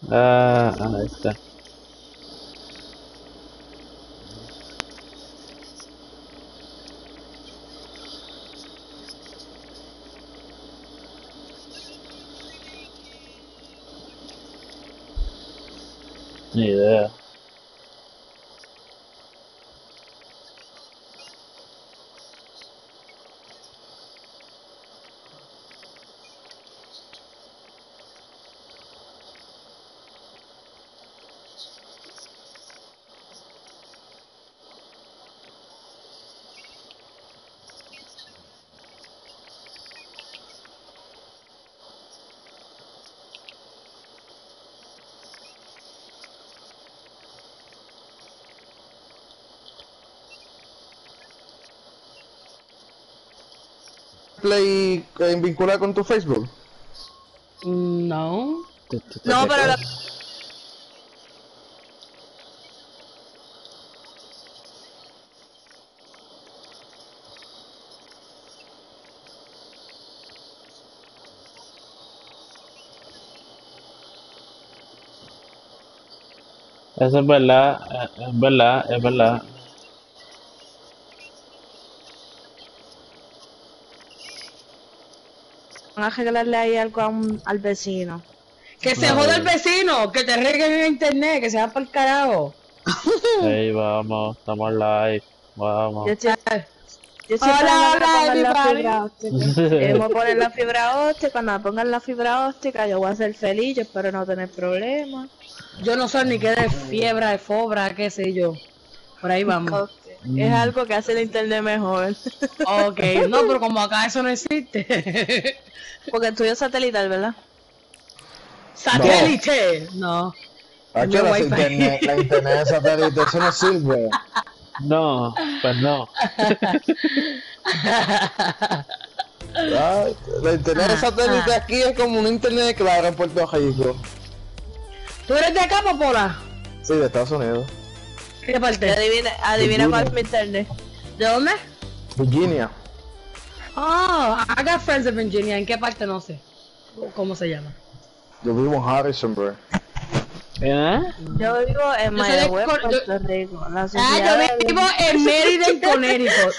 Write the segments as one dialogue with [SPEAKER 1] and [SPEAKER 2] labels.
[SPEAKER 1] Ahí está. Ni idea.
[SPEAKER 2] Play vinculada con tu Facebook.
[SPEAKER 3] No.
[SPEAKER 4] No, pero la...
[SPEAKER 1] Eso es verdad, es verdad, es verdad.
[SPEAKER 4] van a arreglarle ahí algo al vecino.
[SPEAKER 3] Que se joda el vecino, que te reguen en internet, que se va por el carajo.
[SPEAKER 1] Ahí vamos, estamos live, vamos.
[SPEAKER 4] Yo siempre
[SPEAKER 3] Hola,
[SPEAKER 4] me
[SPEAKER 3] hola,
[SPEAKER 4] pongan la
[SPEAKER 3] everybody.
[SPEAKER 4] fibra óptica. Debemos poner la fibra óptica. Cuando me pongan la fibra óptica, yo voy a ser feliz. Yo espero no tener problemas.
[SPEAKER 3] Yo no sé ni qué de fiebre, de fobra, qué sé yo. Por ahí vamos.
[SPEAKER 4] Es algo que hace el internet mejor.
[SPEAKER 3] Ok, no, pero como acá eso no existe.
[SPEAKER 4] Porque el tuyo es satelital, ¿verdad?
[SPEAKER 3] ¡Satélite! No.
[SPEAKER 2] Aquí la internet de satélite, eso no sirve.
[SPEAKER 1] No, pues no.
[SPEAKER 2] La internet de satélite aquí es como un internet de claro en Puerto Rico.
[SPEAKER 3] ¿Tú eres de acá, Popola?
[SPEAKER 2] Sí, de Estados Unidos.
[SPEAKER 3] ¿Qué parte?
[SPEAKER 4] Adivina cuál es mi internet.
[SPEAKER 3] ¿De dónde?
[SPEAKER 2] Virginia.
[SPEAKER 3] Oh, I got friends in Virginia. ¿En qué parte? No sé. ¿Cómo se llama?
[SPEAKER 2] Yo vivo en Harrisonburg.
[SPEAKER 1] ¿Eh?
[SPEAKER 4] Yo vivo en
[SPEAKER 3] Yo soy de
[SPEAKER 4] Mayagüez,
[SPEAKER 3] Cor-
[SPEAKER 4] Puerto Rico. La
[SPEAKER 3] yo
[SPEAKER 4] sociedad
[SPEAKER 3] vivo en Meriden, Connecticut.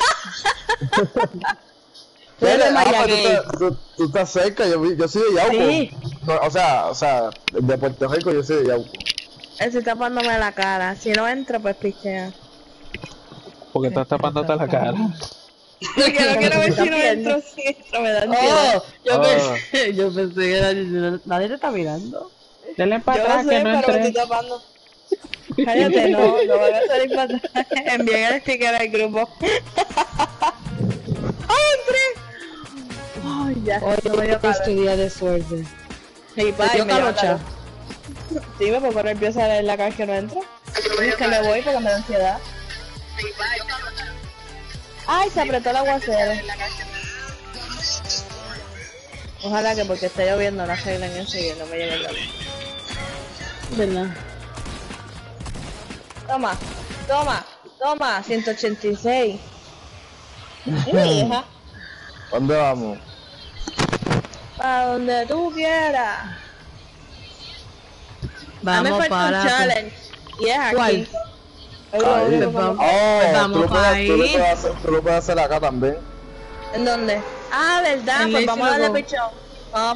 [SPEAKER 3] Tú eres de Mayagüez.
[SPEAKER 2] Tú estás cerca, yo soy de Yauco.
[SPEAKER 3] Sí.
[SPEAKER 2] No, o sea, de Puerto Rico yo soy de Yauco.
[SPEAKER 4] Estoy tapándome la cara. Si no entro, pues pichea.
[SPEAKER 1] Porque estás tapándote la cara.
[SPEAKER 4] Porque no quiero ver si no entro, si entro, me da ansiedad.
[SPEAKER 3] Yo pensé que era... ¿Nadie te está mirando?
[SPEAKER 1] Denle para
[SPEAKER 4] Yo
[SPEAKER 1] atrás
[SPEAKER 4] lo
[SPEAKER 1] que
[SPEAKER 4] sé,
[SPEAKER 1] no
[SPEAKER 4] pero me
[SPEAKER 1] entré.
[SPEAKER 4] estoy tapando. Cállate, no voy a salir para atrás. Envíen el sticker al grupo. ¡Ay, entré! Ay, ya.
[SPEAKER 3] Hoy
[SPEAKER 4] No me dio calor.
[SPEAKER 3] este día de suerte.
[SPEAKER 4] Sí,
[SPEAKER 3] ¿Te dio
[SPEAKER 4] me dio
[SPEAKER 3] calocha?
[SPEAKER 4] calor. Sí, me pongo nerviosa en la cara que no entro. Es que me voy porque me da ansiedad. Ay, se apretó el aguacero. Ojalá que porque está lloviendo no arreglen eso y no me llegue el agua.
[SPEAKER 3] ¿Verdad?
[SPEAKER 4] Toma, 186. ¿Y mi hija?
[SPEAKER 2] ¿Dónde vamos?
[SPEAKER 4] Para donde tú quieras. A mí me
[SPEAKER 3] Vamos
[SPEAKER 4] falta un
[SPEAKER 3] para...
[SPEAKER 4] challenge. Y es aquí.
[SPEAKER 3] ¿Cuál?
[SPEAKER 4] Es lo
[SPEAKER 3] Pues
[SPEAKER 4] único que
[SPEAKER 3] vamos,
[SPEAKER 4] me-
[SPEAKER 3] vamos para ahí.
[SPEAKER 2] Tú lo puedes hacer acá también.
[SPEAKER 4] ¿En dónde? Ah, verdad,
[SPEAKER 3] En
[SPEAKER 4] pues
[SPEAKER 3] Lazy
[SPEAKER 4] vamos a darle
[SPEAKER 3] Logo.
[SPEAKER 4] pichón. Vamos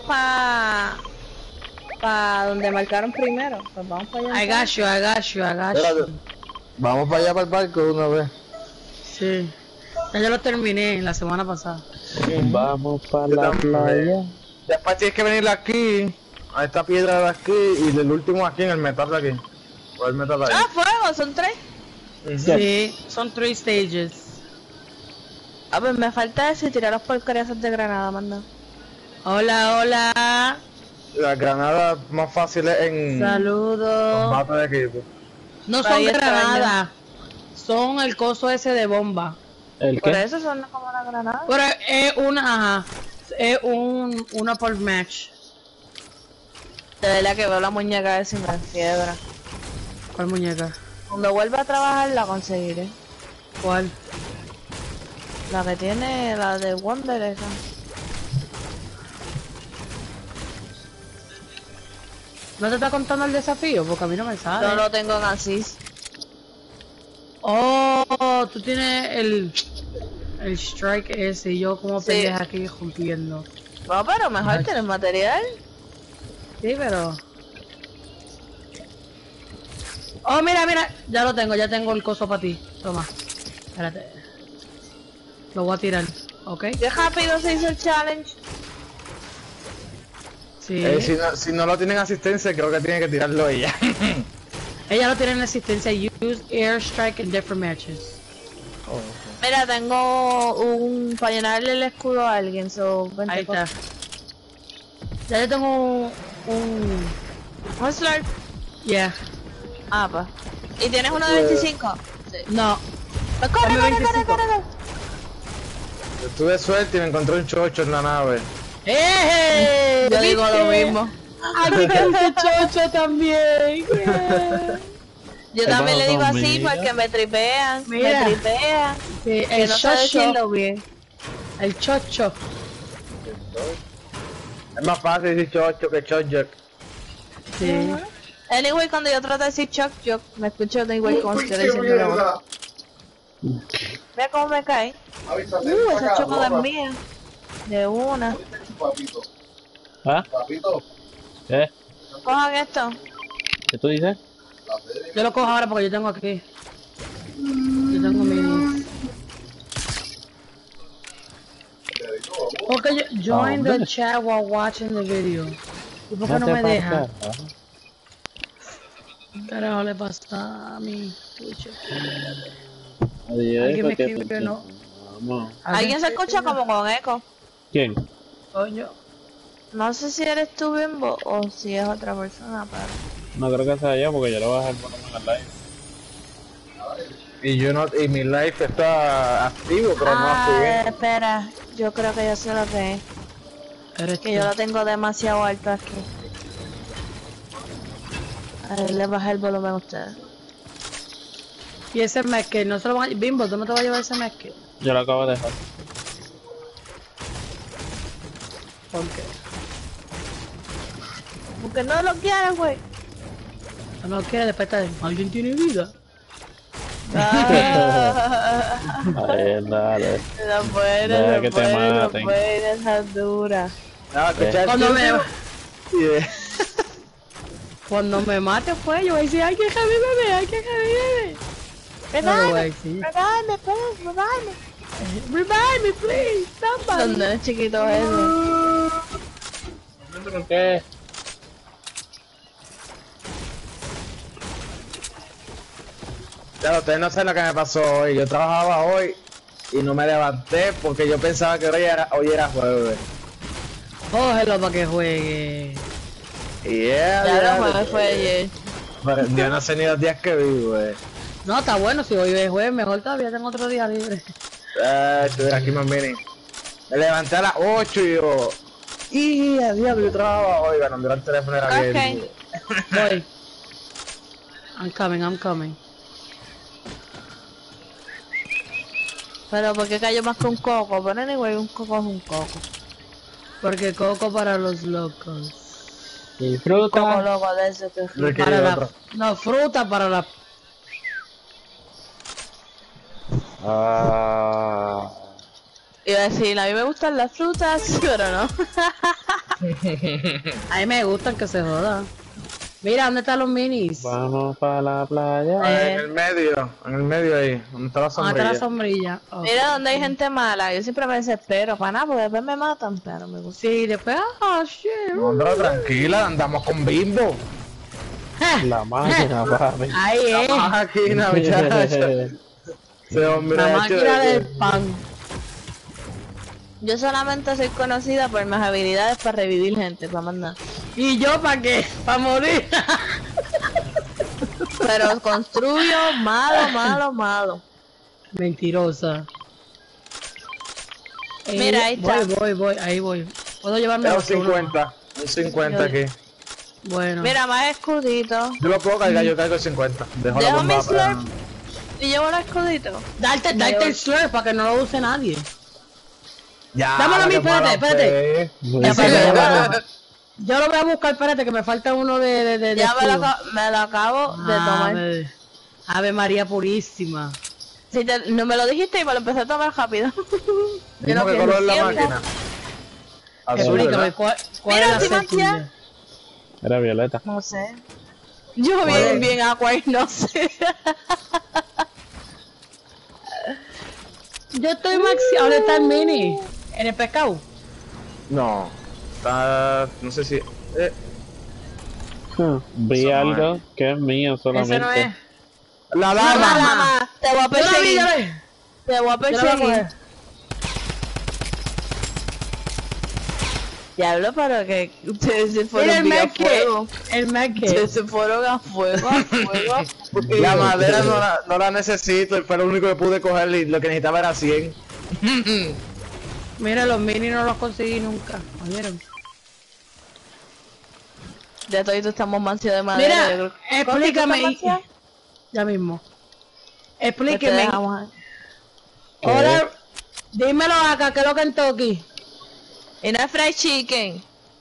[SPEAKER 4] para donde marcaron primero. Pues vamos para allá.
[SPEAKER 3] I got you.
[SPEAKER 2] Espérate. Vamos para allá para el barco de una vez.
[SPEAKER 3] Sí. Ya yo lo terminé la semana pasada.
[SPEAKER 1] Vamos para la playa.
[SPEAKER 2] Después tienes que venir aquí, a esta piedra de aquí y el último aquí en el metal de aquí. O el metal de ahí.
[SPEAKER 4] Ah, fuego, son 3.
[SPEAKER 3] Sí, son 3 stages.
[SPEAKER 4] Ah, pues me falta eso y tirar los porquerías de granada, manda.
[SPEAKER 3] Hola, hola.
[SPEAKER 2] Las granadas más fáciles en
[SPEAKER 3] Saludos.
[SPEAKER 2] combate de equipo.
[SPEAKER 3] No son
[SPEAKER 4] Ahí extraño.
[SPEAKER 3] granadas. Son el coso ese de bomba.
[SPEAKER 1] ¿El
[SPEAKER 4] Por
[SPEAKER 1] qué?
[SPEAKER 4] eso son como una granada.
[SPEAKER 3] Pero es una, ajá. Es una por match.
[SPEAKER 4] De verdad que veo la muñeca esa y me enfiebra.
[SPEAKER 3] ¿Cuál muñeca?
[SPEAKER 4] Cuando vuelva a trabajar la conseguiré.
[SPEAKER 3] ¿Cuál?
[SPEAKER 4] La que tiene, la de Wonder esa.
[SPEAKER 3] ¿No te está contando el desafío? Porque a mí no me sale.
[SPEAKER 4] No lo tengo en Asís.
[SPEAKER 3] Oh, tú tienes el strike ese y yo como
[SPEAKER 4] Sí.
[SPEAKER 3] pendeja aquí rompiendo.
[SPEAKER 4] No, pero mejor tienes material.
[SPEAKER 3] Sí, pero... Oh, mira, mira, ya tengo el coso para ti. Toma. Espérate. Lo voy a tirar, ¿ok?
[SPEAKER 4] Qué rápido se hizo el challenge.
[SPEAKER 3] Sí.
[SPEAKER 2] Si no lo tienen asistencia, creo que tiene que tirarlo ella.
[SPEAKER 3] Ella no tiene en asistencia. Use airstrike in different matches.
[SPEAKER 4] Mira, tengo un... para llenarle el escudo a alguien, so... vente,
[SPEAKER 3] Ahí
[SPEAKER 4] coge.
[SPEAKER 3] está. Ya yo tengo un...
[SPEAKER 4] ¿Un slurp?
[SPEAKER 3] Yeah.
[SPEAKER 4] Ah, pues. ¿Y tienes uno de 25? Sí.
[SPEAKER 3] No.
[SPEAKER 4] Pues corre,
[SPEAKER 3] Dame
[SPEAKER 4] corre,
[SPEAKER 3] 25.
[SPEAKER 4] corre.
[SPEAKER 2] Yo tuve suerte y me encontré un chocho en la nave.
[SPEAKER 3] ¡Eh!
[SPEAKER 4] Yo digo lo mismo.
[SPEAKER 3] Aquí canté chocho también. Yeah.
[SPEAKER 4] Yo
[SPEAKER 1] ¿Qué
[SPEAKER 4] también le
[SPEAKER 1] pasó,
[SPEAKER 4] digo así
[SPEAKER 1] mira?
[SPEAKER 4] porque me tripean.
[SPEAKER 3] Mira.
[SPEAKER 4] Me tripean.
[SPEAKER 3] Sí,
[SPEAKER 4] Que
[SPEAKER 3] el
[SPEAKER 4] no sé
[SPEAKER 3] chocho.
[SPEAKER 4] decirlo bien.
[SPEAKER 3] El chocho.
[SPEAKER 2] Es más fácil decir chocho que chocho.
[SPEAKER 3] Sí.
[SPEAKER 4] Anyway, cuando yo trato de decir choc, yo me escucho de igual como si estuviera diciendo una voz. Mira cómo me cae. Esa choco es mía. De una.
[SPEAKER 1] ¿Ah? ¿Qué?
[SPEAKER 4] Cojan esto.
[SPEAKER 1] ¿Qué tú dices?
[SPEAKER 3] Yo lo cojo ahora porque yo tengo aquí. Yo tengo minis. Okay, join the
[SPEAKER 1] hombre.
[SPEAKER 3] chat while watching the video. ¿Y por qué no
[SPEAKER 1] te
[SPEAKER 3] me deja?
[SPEAKER 1] pasa.
[SPEAKER 3] ¿Qué carajo le pasa a mi Twitch?
[SPEAKER 1] Adiós,
[SPEAKER 3] Alguien me
[SPEAKER 1] ¿por qué
[SPEAKER 3] escribe que
[SPEAKER 1] te-
[SPEAKER 3] no.
[SPEAKER 1] Vamos.
[SPEAKER 4] Alguien se escucha como con eco.
[SPEAKER 1] ¿Quién?
[SPEAKER 3] Coño.
[SPEAKER 4] No sé si eres tú, Bimbo, o si es otra persona, pero...
[SPEAKER 1] No creo que sea yo porque yo le voy a dejar el volumen al live.
[SPEAKER 2] Y yo no, y mi live está activo, pero no activo.
[SPEAKER 4] espera. Yo creo que yo sé lo que es.
[SPEAKER 3] Eres
[SPEAKER 4] Que yo lo tengo demasiado alto aquí. A ver, le bajé el volumen a ustedes.
[SPEAKER 3] Y ese mezque, no se lo van a... Bimbo, ¿tú no te vas a llevar ese mezque?
[SPEAKER 1] Yo lo acabo de dejar.
[SPEAKER 3] ¿Por qué?
[SPEAKER 4] Porque no lo quieres, güey.
[SPEAKER 3] No quiere despertar. ¿Alguien tiene vida?
[SPEAKER 4] Ah,
[SPEAKER 1] Ahí, dale.
[SPEAKER 4] no puede,
[SPEAKER 1] Deja
[SPEAKER 4] no
[SPEAKER 1] que te
[SPEAKER 4] puede, no
[SPEAKER 1] maten.
[SPEAKER 4] puede, esa es dura.
[SPEAKER 2] Ah, escucha el
[SPEAKER 3] Cuando me,
[SPEAKER 2] tío. Yeah.
[SPEAKER 3] cuando me mate fue, yo voy a decir, hay que revivirme, hay que revivirme. No lo voy a decir.
[SPEAKER 4] Regálame, pues, regálame.
[SPEAKER 3] Revive me, please, somebody.
[SPEAKER 4] ¿Dónde es chiquito ese?
[SPEAKER 1] ¿Por qué?
[SPEAKER 2] Ya, ustedes no saben lo que me pasó hoy. Yo trabajaba hoy y no me levanté porque yo pensaba que hoy era jueves.
[SPEAKER 3] Cógelo para que juegue.
[SPEAKER 2] Yeah,
[SPEAKER 4] Ya no fue ayer.
[SPEAKER 2] Pero yo no sé ni los días que vivo,
[SPEAKER 3] No, está bueno, si hoy es jueves, mejor todavía tengo otro día libre.
[SPEAKER 2] Estuviera aquí más mini. Me levanté a las 8 y yo... ¡Y a diablo! Yo trabajaba hoy, bueno, mirar el teléfono era bien.
[SPEAKER 3] Voy. I'm coming, I'm coming.
[SPEAKER 4] Pero ¿por qué cayó más que un coco? Pero anyway, un coco es un coco.
[SPEAKER 3] Porque coco para los locos.
[SPEAKER 4] Coco
[SPEAKER 1] Disfruta.
[SPEAKER 4] loco de ese que
[SPEAKER 2] ¿De qué
[SPEAKER 3] Para la...
[SPEAKER 2] otro?
[SPEAKER 3] No, fruta para la...
[SPEAKER 1] Ah.
[SPEAKER 4] Iba a decir, a mí me gustan las frutas, pero no.
[SPEAKER 3] A mí me gustan que se joda. Mira, ¿dónde están los minis?
[SPEAKER 1] Vamos para la playa.
[SPEAKER 2] En el medio ahí, donde está la
[SPEAKER 3] ¿Dónde está la
[SPEAKER 2] sombrilla.
[SPEAKER 3] sombrilla? Oh.
[SPEAKER 4] Mira donde hay gente mala, yo siempre me desespero, para nada, porque después me matan, pero me gusta.
[SPEAKER 3] Sí, después... Oh, shit.
[SPEAKER 2] No, pero tranquila, andamos con Bimbo.
[SPEAKER 1] La máquina, papi.
[SPEAKER 3] Ahí es.
[SPEAKER 2] La máquina, muchacha. Ese hombre
[SPEAKER 3] La
[SPEAKER 2] ha hecho
[SPEAKER 3] máquina
[SPEAKER 2] de-
[SPEAKER 3] del pan.
[SPEAKER 4] Yo solamente soy conocida por mis habilidades para revivir gente, para mandar.
[SPEAKER 3] ¿Y yo para qué? ¿Para morir?
[SPEAKER 4] Pero construyo malo.
[SPEAKER 3] Mentirosa.
[SPEAKER 4] Mira, ahí está.
[SPEAKER 3] Voy, ahí voy. ¿Puedo llevarme
[SPEAKER 2] Tengo
[SPEAKER 3] los
[SPEAKER 2] 50, un 50 aquí.
[SPEAKER 3] Bueno.
[SPEAKER 4] Mira, más escuditos.
[SPEAKER 2] Yo lo puedo cargar, yo cargo el 50. Dejo la
[SPEAKER 4] Dejo
[SPEAKER 2] bomba
[SPEAKER 4] mi
[SPEAKER 2] para...
[SPEAKER 4] slurp y llevo los escuditos.
[SPEAKER 3] Darte el slurp para que no lo use nadie.
[SPEAKER 2] Ya,
[SPEAKER 3] Dámelo a mí,
[SPEAKER 2] que
[SPEAKER 3] espérate,
[SPEAKER 2] mala
[SPEAKER 3] espérate.
[SPEAKER 2] fe.
[SPEAKER 3] Ya,
[SPEAKER 1] Sí,
[SPEAKER 3] para
[SPEAKER 1] sí,
[SPEAKER 3] allá. Yo lo voy a buscar, espérate, que me falta uno de
[SPEAKER 4] Ya
[SPEAKER 3] escudo.
[SPEAKER 4] me lo acabo de tomar.
[SPEAKER 3] Ave María Purísima.
[SPEAKER 4] Si no me lo dijiste y me lo empecé a tomar rápido.
[SPEAKER 2] ¿Qué color es la máquina? Azul,
[SPEAKER 3] Explícame,
[SPEAKER 2] ¿verdad?
[SPEAKER 3] ¿cuál
[SPEAKER 4] Mira,
[SPEAKER 3] es la
[SPEAKER 4] Timancia.
[SPEAKER 3] secundaria?
[SPEAKER 1] Era violeta.
[SPEAKER 4] No sé. Yo
[SPEAKER 3] ¿Cuál
[SPEAKER 4] bien agua y no sé.
[SPEAKER 3] Yo estoy maxi... ¿Dónde está el mini? ¿En el pescado?
[SPEAKER 2] No. Está... no sé si...
[SPEAKER 1] Vi
[SPEAKER 2] Eso no
[SPEAKER 1] algo que es mío
[SPEAKER 3] Ese
[SPEAKER 1] solamente.
[SPEAKER 3] no es.
[SPEAKER 2] La
[SPEAKER 4] La
[SPEAKER 2] lama.
[SPEAKER 4] lama. Te voy a
[SPEAKER 3] Yo la vi,
[SPEAKER 4] perseguir.
[SPEAKER 3] ya ves.
[SPEAKER 4] Te voy a
[SPEAKER 3] Yo la voy a
[SPEAKER 4] perseguir.
[SPEAKER 3] coger.
[SPEAKER 4] Diablo, pero que ustedes se
[SPEAKER 3] Mira
[SPEAKER 4] fueron
[SPEAKER 3] el
[SPEAKER 4] bien a
[SPEAKER 3] Mac
[SPEAKER 4] fuego.
[SPEAKER 3] El Mac
[SPEAKER 4] Ustedes se fueron a fuego, a fuego, a fuego.
[SPEAKER 2] La madera no la necesito, fue lo único que pude coger y lo que necesitaba era 100.
[SPEAKER 3] Mira, los mini no los conseguí nunca. ¿Oyeron?
[SPEAKER 4] Ya todos estamos mansios de madera.
[SPEAKER 3] Mira,
[SPEAKER 4] yo creo.
[SPEAKER 3] explícame.
[SPEAKER 4] ¿Cómo que tú estás
[SPEAKER 3] Ya mismo.
[SPEAKER 4] Pues te
[SPEAKER 3] Explíqueme.
[SPEAKER 4] dejamos ahí.
[SPEAKER 3] Ahora, dímelo acá, ¿qué es lo que en Toki?
[SPEAKER 4] Y no es fried chicken.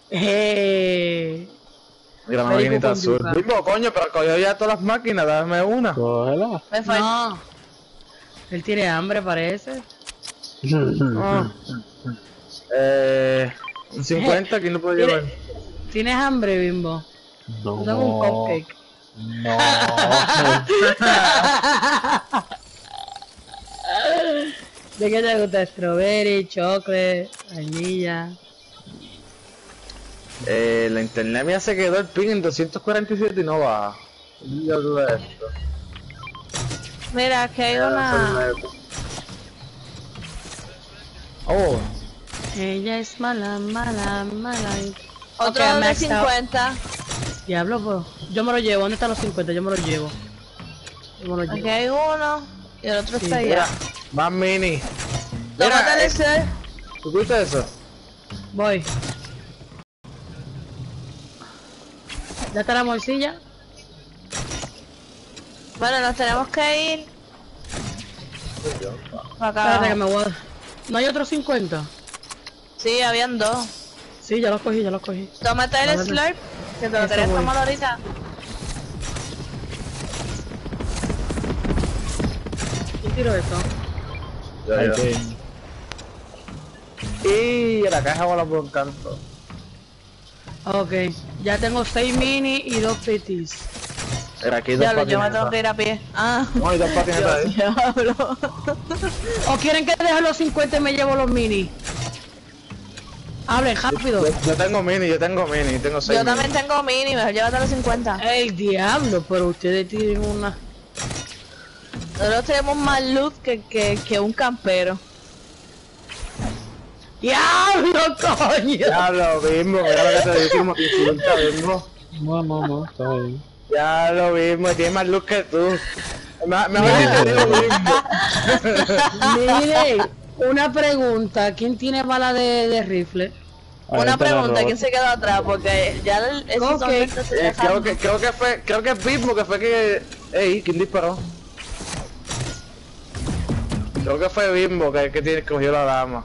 [SPEAKER 2] Mira la
[SPEAKER 3] Perico
[SPEAKER 2] maquinita
[SPEAKER 3] con
[SPEAKER 2] azul.
[SPEAKER 3] yuca.
[SPEAKER 2] Mismo, coño, pero cogió ya todas las máquinas, dame una.
[SPEAKER 1] Cógela.
[SPEAKER 4] Me falta.
[SPEAKER 3] No. Él tiene hambre, parece.
[SPEAKER 2] Un 50, ¿quién lo puede llevar?
[SPEAKER 3] ¿Tienes hambre, Bimbo?
[SPEAKER 1] No.
[SPEAKER 3] Yo tengo un cupcake.
[SPEAKER 1] No.
[SPEAKER 3] ¿De qué te gusta? Strawberry, chocolate, vainilla.
[SPEAKER 2] La internet mía se quedó el ping en 247 y no baja. Ya duda esto.
[SPEAKER 4] Mira, aquí hay una.
[SPEAKER 2] Oh,
[SPEAKER 3] Ella es mala, mala, mala.
[SPEAKER 4] Otro
[SPEAKER 3] Ok,
[SPEAKER 4] de
[SPEAKER 3] maxed out.
[SPEAKER 4] 50.
[SPEAKER 3] Diablo, pues. Yo me lo llevo. ¿Dónde están los 50? Yo me lo llevo. Yo me lo
[SPEAKER 4] Aquí
[SPEAKER 3] llevo.
[SPEAKER 4] hay uno. Y el otro
[SPEAKER 3] Sí,
[SPEAKER 4] está
[SPEAKER 2] mira,
[SPEAKER 4] allá.
[SPEAKER 2] más mini.
[SPEAKER 4] Tómate
[SPEAKER 2] Mira,
[SPEAKER 4] el ser.
[SPEAKER 2] ¿tú viste eso?
[SPEAKER 3] Voy. ¿Ya está la morcilla?
[SPEAKER 4] Bueno, nos tenemos que ir. Para
[SPEAKER 3] Espérate que
[SPEAKER 4] acá.
[SPEAKER 3] me voy a... ¿No hay otros 50?
[SPEAKER 4] Sí, habían dos.
[SPEAKER 3] Sí, ya los cogí, ya los cogí.
[SPEAKER 4] Tómate el
[SPEAKER 3] Tómate.
[SPEAKER 4] slurp. Que te lo
[SPEAKER 3] Eso
[SPEAKER 4] querías
[SPEAKER 3] voy.
[SPEAKER 4] tomar ahorita.
[SPEAKER 3] ¿Quién tiró esto?
[SPEAKER 1] Ay,
[SPEAKER 2] Ya.
[SPEAKER 1] sí.
[SPEAKER 2] Y la caja bola por un canto.
[SPEAKER 3] Ok, ya tengo 6 mini y 2 petis.
[SPEAKER 2] Era aquí dos
[SPEAKER 4] Diablo, yo me
[SPEAKER 2] patinetas.
[SPEAKER 4] tengo que ir a pie. Ah.
[SPEAKER 2] No, hay dos patinetas ahí.
[SPEAKER 4] Diablo.
[SPEAKER 3] ¿O quieren que deje los 50 y me llevo los mini? Hablen rápido.
[SPEAKER 2] Yo tengo mini, tengo 6
[SPEAKER 4] Yo también tengo mini, mejor llévate los 50.
[SPEAKER 3] El diablo, pero ustedes tienen una...
[SPEAKER 4] Nosotros tenemos más loot que un campero.
[SPEAKER 3] ¡Diablo, coño!
[SPEAKER 2] Ya lo mismo, mira lo que te dice como te insulta, mismo.
[SPEAKER 1] No, está bien.
[SPEAKER 2] Ya lo mismo, tiene más luz que tú. Mejor que te digo mismo.
[SPEAKER 3] Mire, una pregunta. ¿Quién tiene bala de rifle?
[SPEAKER 1] Ahí
[SPEAKER 4] Una
[SPEAKER 1] está la
[SPEAKER 4] pregunta,
[SPEAKER 1] roba.
[SPEAKER 4] ¿quién se quedó atrás? Porque ya esos
[SPEAKER 3] Ok.
[SPEAKER 4] zombies se dejaron.
[SPEAKER 2] Creo que es Bismo que fue que... Ey, ¿quién disparó? Creo que fue Bimbo que cogió la dama.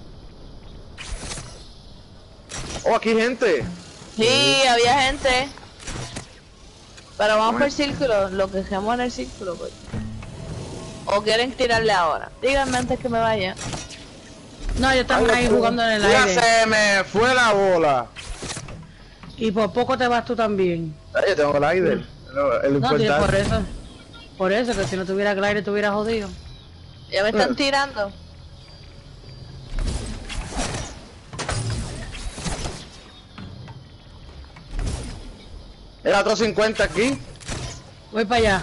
[SPEAKER 2] Oh, aquí hay gente.
[SPEAKER 4] Sí, había gente. Pero vamos por el círculo, lo que dejemos en el círculo, pues. O quieren tirarle ahora. Díganme antes que me vaya.
[SPEAKER 3] No, yo estamos ahí jugando en el
[SPEAKER 2] Ya
[SPEAKER 3] aire.
[SPEAKER 2] se me fue la bola.
[SPEAKER 3] Y por poco te vas tú también.
[SPEAKER 2] Ay, yo tengo el aire. El
[SPEAKER 3] No, tío, por
[SPEAKER 2] importante.
[SPEAKER 3] eso. Por eso, que si no tuviera el aire, estuviera jodido.
[SPEAKER 4] Ya me están tirando.
[SPEAKER 2] Era otro 50 aquí.
[SPEAKER 3] Voy para allá.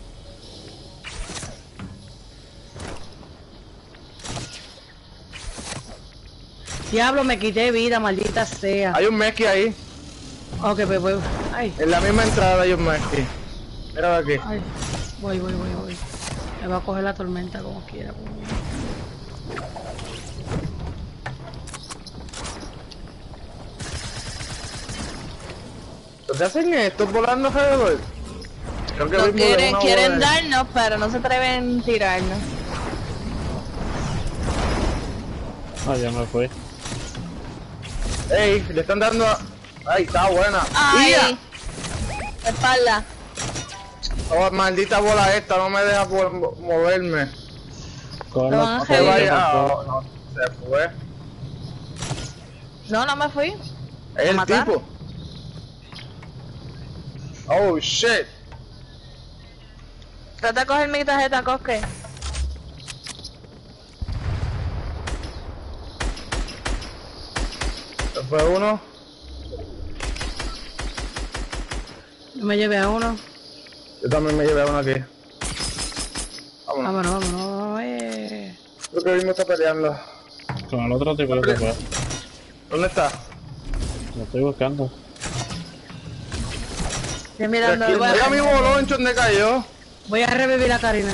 [SPEAKER 3] Diablo, me quité vida, maldita sea.
[SPEAKER 2] Hay un Messi ahí.
[SPEAKER 3] Ok, pues voy. Ay,
[SPEAKER 2] En la misma entrada hay un Messi. Mira aquí.
[SPEAKER 3] ay. Voy. Me va a coger la tormenta como quiera.
[SPEAKER 2] ¿Dónde hacen esto? ¿Volando alrededor? Creo que
[SPEAKER 4] No
[SPEAKER 2] Bimbo le
[SPEAKER 4] quieren,
[SPEAKER 2] da una
[SPEAKER 4] quieren
[SPEAKER 2] bola.
[SPEAKER 4] darnos, pero no se atreven a tirarnos.
[SPEAKER 1] Ah, ya me fui.
[SPEAKER 2] Ey, le están dando Ay, está buena.
[SPEAKER 4] Ay,
[SPEAKER 2] ¡Ia!
[SPEAKER 4] espalda.
[SPEAKER 2] Oh, maldita bola esta, no me deja moverme.
[SPEAKER 1] Coge
[SPEAKER 4] Lo
[SPEAKER 1] la-
[SPEAKER 4] van a
[SPEAKER 2] No se
[SPEAKER 4] Heavy.
[SPEAKER 2] vaya. Oh, no, se fue.
[SPEAKER 4] No, no me fui.
[SPEAKER 2] Es el
[SPEAKER 4] mataron?
[SPEAKER 2] tipo. Oh, shit.
[SPEAKER 4] Trata de coger mi tarjeta, Cosque.
[SPEAKER 2] Se fue uno.
[SPEAKER 3] Yo me llevé a uno.
[SPEAKER 2] Yo también me llevé a uno aquí. Vámonos.
[SPEAKER 3] Vámonos.
[SPEAKER 2] Creo que mismo está peleando.
[SPEAKER 1] Con el otro tipo que se fue.
[SPEAKER 2] ¿Dónde está?
[SPEAKER 1] Lo estoy buscando.
[SPEAKER 4] Estoy mirando
[SPEAKER 2] Aquí,
[SPEAKER 4] el
[SPEAKER 2] mira mi boloncho donde cayó.
[SPEAKER 3] Voy a revivir a Karina.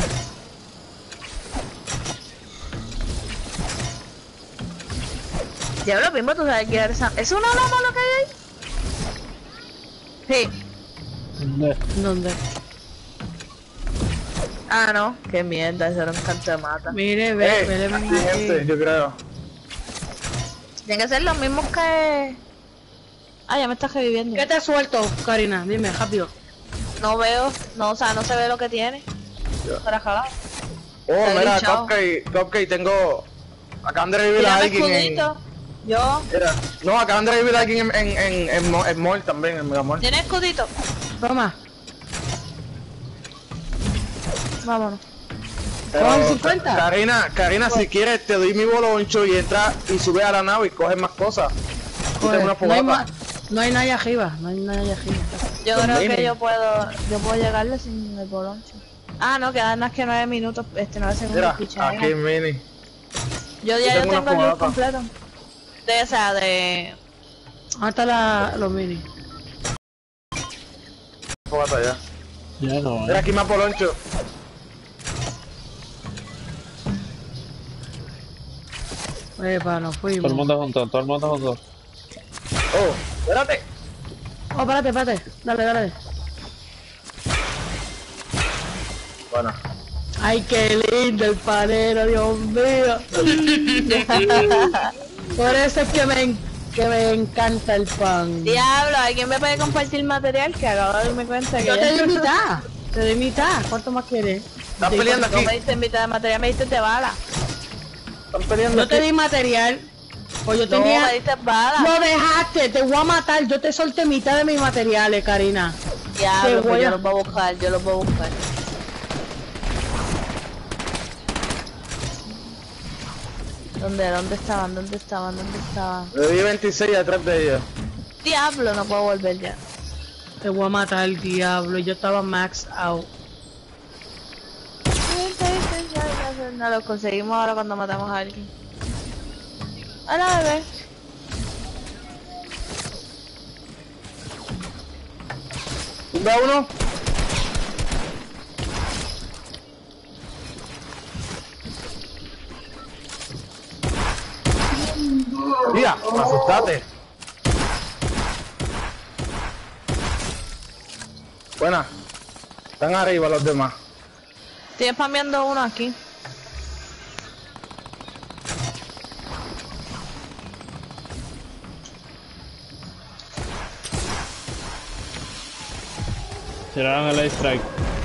[SPEAKER 4] Diablo, Pimbo, tú sabes que ¿es una lama lo que hay ahí? Sí.
[SPEAKER 1] ¿Dónde?
[SPEAKER 3] ¿Dónde?
[SPEAKER 4] Ah, no. Qué mierda, ese era un canto de mata.
[SPEAKER 3] Mire,
[SPEAKER 2] Hey,
[SPEAKER 3] ven
[SPEAKER 2] aquí,
[SPEAKER 3] aquí.
[SPEAKER 2] gente, yo creo.
[SPEAKER 4] Tienen que ser los mismos que... Ah, ya me estás reviviendo.
[SPEAKER 3] ¿Qué te suelto, Karina? Dime, rápido.
[SPEAKER 4] No veo, no, o sea, no se ve lo que tiene.
[SPEAKER 2] Ya.
[SPEAKER 4] Para jalar.
[SPEAKER 2] Oh,
[SPEAKER 4] Está
[SPEAKER 2] mira,
[SPEAKER 4] glitchado.
[SPEAKER 2] Cupcake, tengo... Acaban de revivir a
[SPEAKER 4] Tírame
[SPEAKER 2] alguien en...
[SPEAKER 4] escudito. Yo.
[SPEAKER 2] Mira, no, acaban de revivir a alguien en Mall también, en Mega Mall.
[SPEAKER 4] ¿Tienes escudito?
[SPEAKER 3] Toma.
[SPEAKER 4] Vámonos.
[SPEAKER 2] Pero,
[SPEAKER 3] ¿Con 50?
[SPEAKER 2] Karina, si quieres te doy mi boloncho y entras y subes a la nave y coges más cosas. Yo tengo una
[SPEAKER 3] No hay,
[SPEAKER 2] fogata.
[SPEAKER 3] no hay nadie arriba. No hay nadie arriba.
[SPEAKER 4] Yo
[SPEAKER 2] Los
[SPEAKER 4] creo
[SPEAKER 2] minis.
[SPEAKER 4] que yo puedo llegarle sin el boloncho. Ah, no, quedan más que 9 minutos, 9 segundos.
[SPEAKER 2] Mira,
[SPEAKER 4] pichadera.
[SPEAKER 2] aquí mini.
[SPEAKER 4] Yo ya
[SPEAKER 2] tengo una
[SPEAKER 4] tengo el loot
[SPEAKER 2] fogata.
[SPEAKER 4] completo. De esa, de...
[SPEAKER 3] ¿Dónde están los minis?
[SPEAKER 2] Fogata ya.
[SPEAKER 1] Ya no.
[SPEAKER 2] Mira, aquí más boloncho.
[SPEAKER 3] Epa, nos
[SPEAKER 1] Todo el
[SPEAKER 3] fuimos.
[SPEAKER 1] mundo junto, todo el mundo junto.
[SPEAKER 2] Oh, espérate.
[SPEAKER 3] Oh, espérate. Dale.
[SPEAKER 2] Bueno.
[SPEAKER 3] Ay, qué lindo el panero, Dios mío. Por eso es que me encanta el pan.
[SPEAKER 4] Diablo, ¿alguien me puede compartir material? Que acabo de darme cuenta que
[SPEAKER 3] Yo
[SPEAKER 4] ya...
[SPEAKER 3] te doy mitad. Te doy mitad. ¿Cuánto más quieres?
[SPEAKER 2] Están peleando
[SPEAKER 4] No
[SPEAKER 2] aquí.
[SPEAKER 4] me diste mitad de material, me diste de bala.
[SPEAKER 2] Están peleando
[SPEAKER 3] Yo te
[SPEAKER 2] aquí.
[SPEAKER 3] di material. Pues yo
[SPEAKER 4] No,
[SPEAKER 3] tenía...
[SPEAKER 4] me diste bala.
[SPEAKER 3] Lo dejaste, te voy a matar. Yo te solté mitad de mis materiales, Karina.
[SPEAKER 4] Diablo,
[SPEAKER 3] Te
[SPEAKER 4] pues
[SPEAKER 3] voy
[SPEAKER 4] yo
[SPEAKER 3] a-
[SPEAKER 4] los voy a buscar, yo los voy a buscar. ¿Dónde estaban?
[SPEAKER 2] Le di 26 atrás de ellos.
[SPEAKER 4] Diablo, no puedo volver ya.
[SPEAKER 3] Te voy a matar, el diablo. Yo estaba max out.
[SPEAKER 4] No lo conseguimos ahora cuando matamos a alguien. Hola, bebé.
[SPEAKER 2] ¿Tumba uno? Mira, asustate. Buena. Están arriba los demás.
[SPEAKER 4] Estoy spameando uno aquí.
[SPEAKER 1] Tiraron el strike.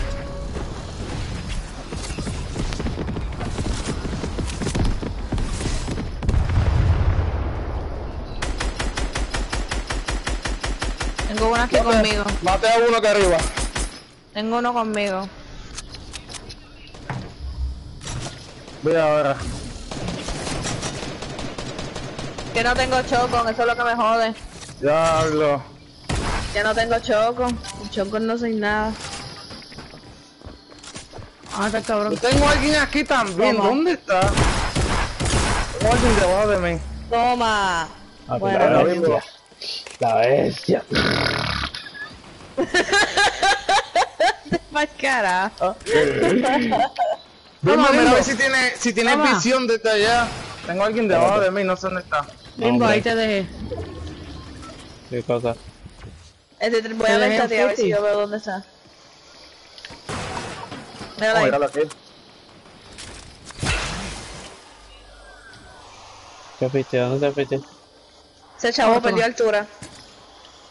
[SPEAKER 4] Tengo uno aquí conmigo.
[SPEAKER 2] Mate a uno que arriba.
[SPEAKER 4] Tengo uno conmigo.
[SPEAKER 2] Voy ahora.
[SPEAKER 4] Que no tengo choco, eso es lo que me jode.
[SPEAKER 2] Diablo.
[SPEAKER 4] Que no tengo choco. El choco no soy nada.
[SPEAKER 3] Ah, está cabrón.
[SPEAKER 2] Yo tengo a alguien aquí también.
[SPEAKER 4] ¿Cómo?
[SPEAKER 2] ¿Dónde está? Tengo a alguien debajo de mí.
[SPEAKER 4] Toma.
[SPEAKER 1] Ah,
[SPEAKER 4] Bueno,
[SPEAKER 1] la
[SPEAKER 2] no.
[SPEAKER 1] bestia. La bestia.
[SPEAKER 4] Más carajo.
[SPEAKER 2] Vamos a
[SPEAKER 3] Bimbo.
[SPEAKER 2] ver si tiene
[SPEAKER 3] Toma.
[SPEAKER 2] visión desde allá. Tengo a alguien debajo de mí, no sé dónde está.
[SPEAKER 3] Bimbo,
[SPEAKER 1] Hombre.
[SPEAKER 3] ahí te dejé.
[SPEAKER 1] Qué cosa.
[SPEAKER 4] Voy a ver a ti a ver si yo veo dónde está. Míralo
[SPEAKER 2] Vamos a
[SPEAKER 4] ahí.
[SPEAKER 2] mirarlo aquí.
[SPEAKER 1] ¿Qué fiché? ¿Dónde te fiché?
[SPEAKER 4] Ese chavo
[SPEAKER 3] Toma,
[SPEAKER 4] perdió
[SPEAKER 3] toma.
[SPEAKER 4] altura.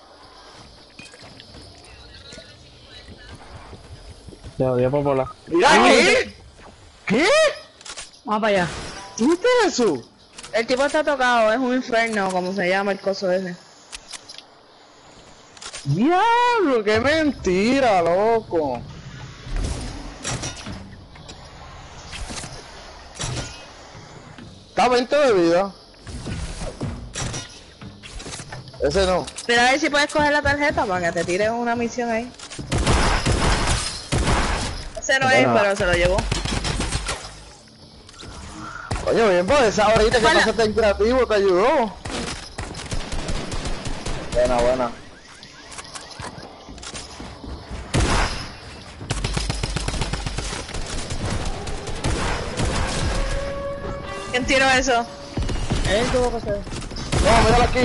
[SPEAKER 1] Se jodió Popola.
[SPEAKER 2] ¡Mira qué! ¿Qué?
[SPEAKER 3] Vamos para allá.
[SPEAKER 2] ¿Tú viste eso?
[SPEAKER 4] El tipo está tocado, es un infierno, como se llama el coso ese.
[SPEAKER 2] ¡Diablo! ¡Qué mentira, loco! Está 20 de vida. Ese no.
[SPEAKER 4] Mira a ver si puedes coger la tarjeta para que te tires una misión ahí. Ese no es,
[SPEAKER 2] Bueno.
[SPEAKER 4] pero se lo llevó.
[SPEAKER 2] Coño, bien, pues esa ahorita que
[SPEAKER 4] Hola.
[SPEAKER 2] pasaste en creativo te ayudó. Buena, buena.
[SPEAKER 4] ¿Quién tiró eso?
[SPEAKER 3] Él tuvo que ser.
[SPEAKER 2] No, míralo aquí.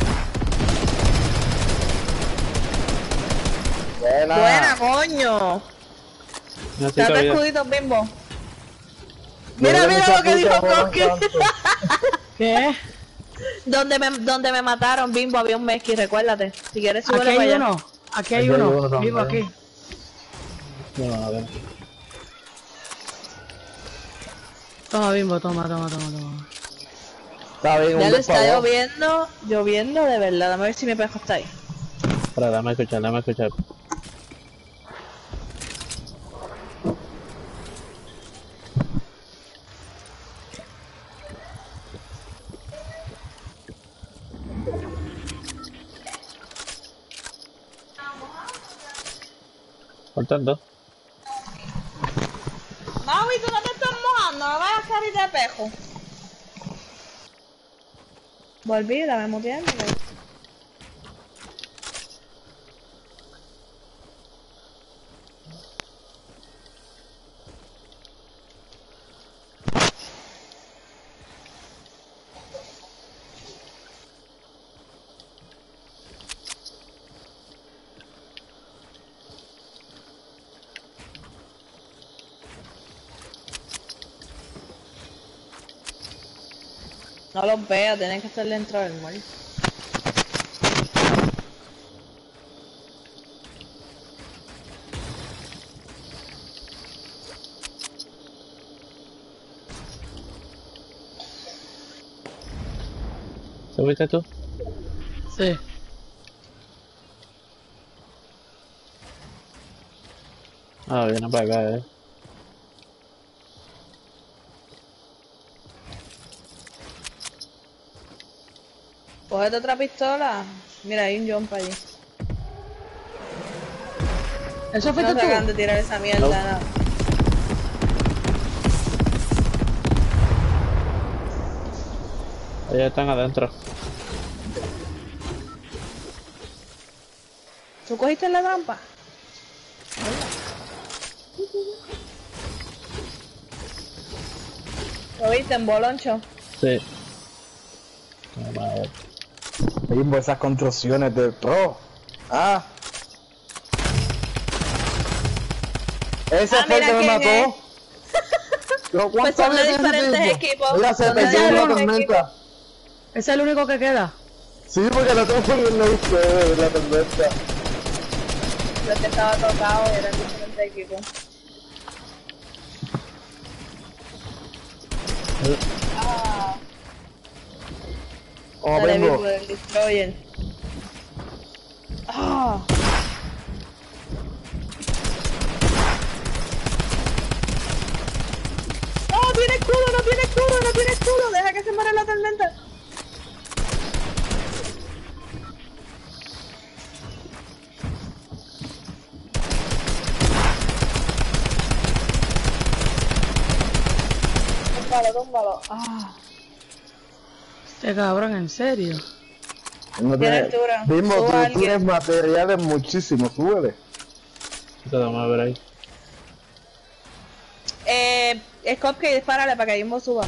[SPEAKER 2] Buena.
[SPEAKER 4] Buena, coño.
[SPEAKER 1] Necesito
[SPEAKER 4] Date
[SPEAKER 1] vida.
[SPEAKER 4] escuditos, Bimbo.
[SPEAKER 2] Mira,
[SPEAKER 4] Mira, mira lo que dijo Koski.
[SPEAKER 3] ¿Qué?
[SPEAKER 4] Donde me mataron, Bimbo, había un Meski, recuérdate. Si quieres
[SPEAKER 3] Aquí
[SPEAKER 4] subirle para
[SPEAKER 3] hay
[SPEAKER 4] allá.
[SPEAKER 3] uno. Aquí hay
[SPEAKER 2] Aquí hay
[SPEAKER 3] uno.
[SPEAKER 2] uno también.
[SPEAKER 3] Vivo aquí.
[SPEAKER 1] No, a ver.
[SPEAKER 3] Toma, Bimbo, toma.
[SPEAKER 2] Está bien, un
[SPEAKER 4] Ya le está
[SPEAKER 2] despavón.
[SPEAKER 4] lloviendo de verdad. Dame a ver si mi pejo está ahí.
[SPEAKER 1] Espera, dame a escuchar. Cortando.
[SPEAKER 4] Mami, tú no te estás mojando, no vayas a salir de pejo. Volví, dame muteando. No los veo, tienen que estar dentro del mall.
[SPEAKER 1] ¿Subiste tú?
[SPEAKER 3] Sí.
[SPEAKER 1] Ah, viene para acá,
[SPEAKER 4] Cógete otra pistola. Mira, hay un jump allí.
[SPEAKER 3] ¿Eso
[SPEAKER 4] No
[SPEAKER 3] fuiste
[SPEAKER 4] se hagan
[SPEAKER 3] tú?
[SPEAKER 4] de tirar esa mierda.
[SPEAKER 1] No.
[SPEAKER 4] nada.
[SPEAKER 1] Ellos están adentro.
[SPEAKER 4] ¿Tú cogiste la trampa? ¿Lo viste en boloncho?
[SPEAKER 1] Sí. Vamos a ver.
[SPEAKER 2] Bimbo, esas construcciones de pro. Ah. Ese
[SPEAKER 4] Ah,
[SPEAKER 2] fue el
[SPEAKER 4] mira
[SPEAKER 2] que me
[SPEAKER 4] quién es.
[SPEAKER 2] mató. Pero
[SPEAKER 4] Pues
[SPEAKER 2] ¿cuánto
[SPEAKER 4] son de
[SPEAKER 2] había ese
[SPEAKER 4] diferentes
[SPEAKER 2] tipo?
[SPEAKER 4] equipos.
[SPEAKER 2] Mira, se
[SPEAKER 4] Son de
[SPEAKER 2] perdió la
[SPEAKER 4] diferentes
[SPEAKER 2] tormenta.
[SPEAKER 3] Ese es el único que queda.
[SPEAKER 2] Sí, porque no tengo por el ustedes, la tormenta.
[SPEAKER 4] Lo que estaba tocado eran diferentes equipos. Ah,
[SPEAKER 2] Oh,
[SPEAKER 4] dale,
[SPEAKER 2] Bimbo.
[SPEAKER 4] Bimbo, el destroyer. Ah. No tiene escudo. Deja que se muera la tormenta. Túmbalo. Ah.
[SPEAKER 3] Este cabrón, en serio.
[SPEAKER 2] No
[SPEAKER 4] Tiene
[SPEAKER 2] tiene-
[SPEAKER 4] altura.
[SPEAKER 2] Bimbo,
[SPEAKER 4] Suba
[SPEAKER 2] tú
[SPEAKER 4] alguien.
[SPEAKER 2] tienes materiales muchísimos, súbele.
[SPEAKER 1] Vamos a ver ahí.
[SPEAKER 4] Cupcake, dispárale para que Bimbo suba.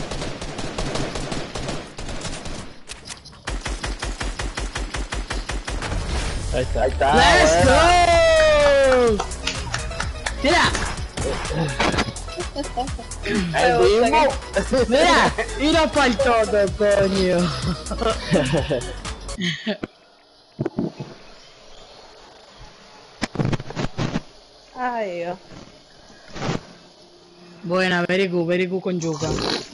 [SPEAKER 1] Ahí está.
[SPEAKER 2] Ahí está.
[SPEAKER 3] ¡Let's
[SPEAKER 2] buena.
[SPEAKER 3] go! Mira,
[SPEAKER 2] El Bimbo.
[SPEAKER 3] mira, mira para el todo, coño.
[SPEAKER 4] Ay, Dios.
[SPEAKER 3] Buena, very good con yuca.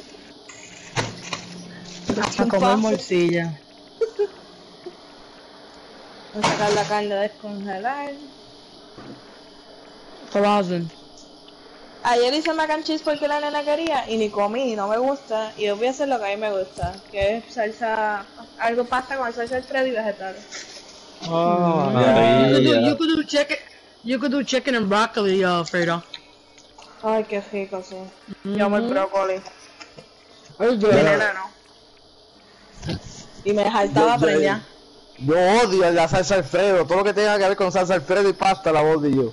[SPEAKER 3] A comer morcilla.
[SPEAKER 4] Voy a sacar la carne a descongelar.
[SPEAKER 3] ¿Qué vas a hacer?
[SPEAKER 4] Ayer hice mac and cheese porque la nena quería y ni comí, no me gusta. Y yo voy a hacer lo que a mí me gusta, que es salsa, algo pasta con salsa Alfredo y vegetales.
[SPEAKER 1] Oh,
[SPEAKER 3] You could do chicken and broccoli, Fredo.
[SPEAKER 4] Ay, qué rico, sí. Yo amo el brócoli.
[SPEAKER 3] Es
[SPEAKER 4] Mi nena no. Y me saltaba preñar.
[SPEAKER 2] Yo odio la salsa Alfredo, todo lo que tenga que ver con salsa Alfredo y pasta la odio yo.